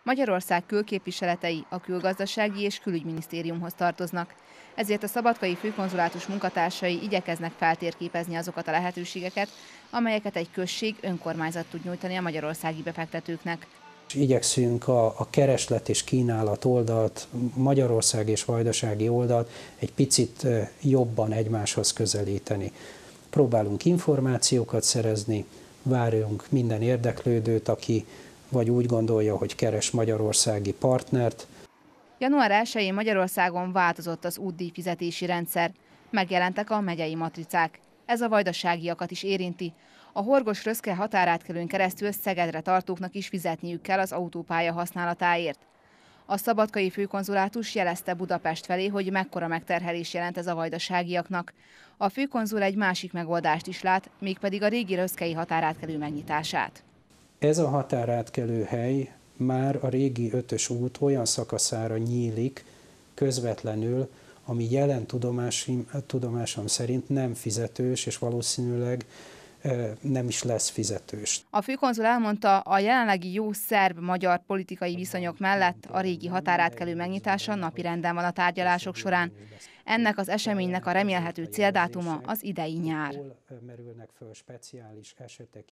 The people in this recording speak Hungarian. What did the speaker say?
Magyarország külképviseletei a Külgazdasági és Külügyminisztériumhoz tartoznak, ezért a szabadkai főkonzulátus munkatársai igyekeznek feltérképezni azokat a lehetőségeket, amelyeket egy község, önkormányzat tud nyújtani a magyarországi befektetőknek. Igyekszünk a kereslet és kínálat oldalt, Magyarország és vajdasági oldalt egy picit jobban egymáshoz közelíteni. Próbálunk információkat szerezni, várjunk minden érdeklődőt, aki vagy úgy gondolja, hogy keres magyarországi partnert. Január 1-én Magyarországon változott az útdíjfizetési rendszer. Megjelentek a megyei matricák. Ez a vajdaságiakat is érinti. A Horgos-Röszke határátkelőn keresztül Szegedre tartóknak is fizetniük kell az autópálya használatáért. A szabadkai főkonzulátus jelezte Budapest felé, hogy mekkora megterhelés jelent ez a vajdaságiaknak. A főkonzul egy másik megoldást is lát, mégpedig a régi röszkei határátkelő megnyitását. Ez a határátkelő hely már a régi 5-ös út olyan szakaszára nyílik közvetlenül, ami jelen tudomásom szerint nem fizetős, és valószínűleg nem is lesz fizetős. A főkonzul elmondta, a jelenlegi jó szerb-magyar politikai viszonyok mellett a régi határátkelő megnyitása napirenden van a tárgyalások során. Ennek az eseménynek a remélhető céldátuma az idei nyár.